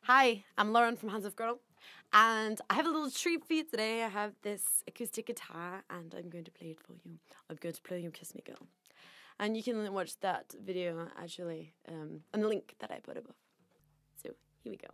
Hi, I'm Lauren from Hands Off Girl, and I have a little treat for you today. I have this acoustic guitar, and I'm going to play it for you. I'm going to play you Kiss Me Girl. And you can watch that video, actually, on the link that I put above. So, here we go.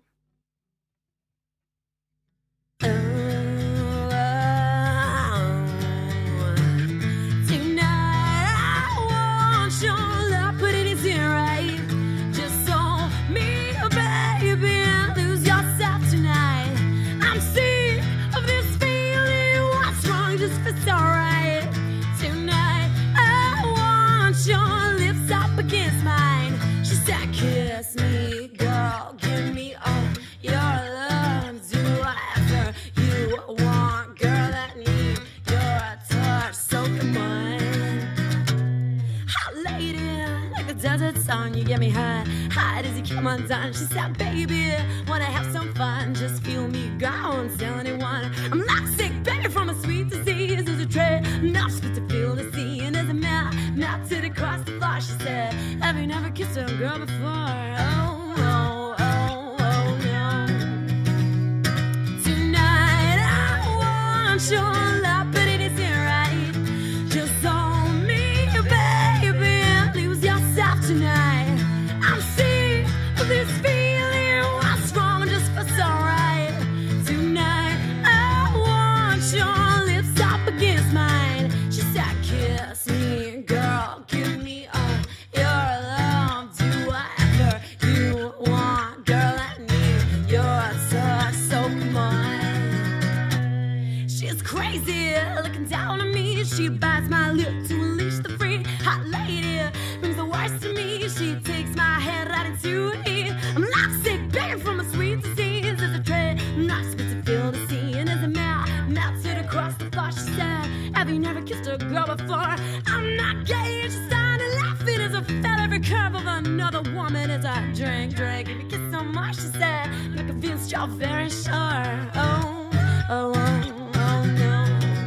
Kiss me, girl, give me all your love. Do whatever you want, girl, I need your touch. So come on, hot lady, like a desert sun. You get me high, high as you come undone. She said, baby, wanna have some fun? Just feel me, girl, don't tell anyone. I'm not sick, baby, from a sweet disease. There's a tray, not fit to feel the sea. And there's a melted across the floor. She said, have you never kissed a girl before? Oh, oh, oh, oh, no. Tonight I want your love, but it isn't right. Just hold me, baby, and lose yourself tonight. I'm sick of this feeling. What's wrong? Just feels so right. Tonight I want your lips up against mine. She said, kiss me, girl, give me all your love. Do whatever you want, girl, I need your touch. So come on. She's crazy, looking down on me. She bites my lip to unleash the free. Hot lady brings the worst to me. She takes my head right into it. I'm not sick, begging from a sweet disease. There's a tray, not supposed to feel the sea. And there's a melted across the floor. She said, have you never kissed a girl before? I'm not gay. She started laughing as I felt every curve of another woman as I drank. If you kiss so much, she said, I'm convinced you're very sure. Oh, oh, oh, oh, no.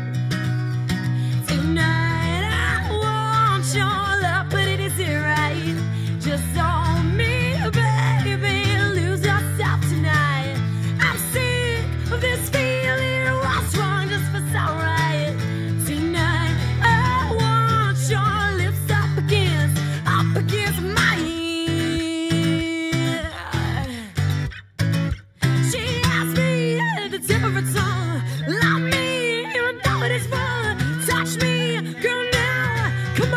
Tonight I want your love, but it isn't right. Just hold me, baby, lose yourself tonight. I'm sick of this feeling. What's wrong? Just feels alright. Tonight I want your lips up against mine. She asked me at the tip of her tongue, love me, even though it is wrong. Touch me, girl, now, come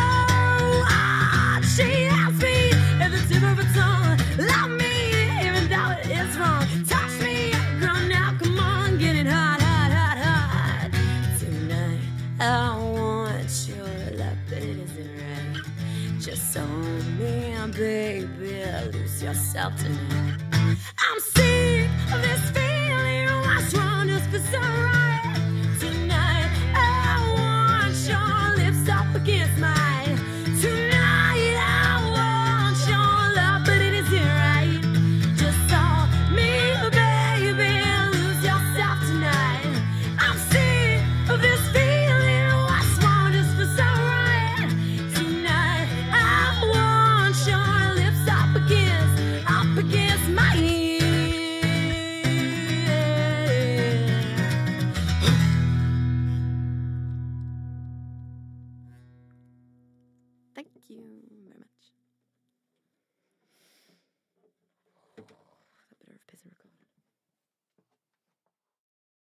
on. She asked me at the tip of her tongue, love me, even though it is wrong. Touch me, girl, now, come on, get it hot, hot, hot, hot. Tonight I want your love, but it isn't right. Just hold me, baby, lose yourself tonight. I'm sick of this feeling. What's wrong? Just feels so right.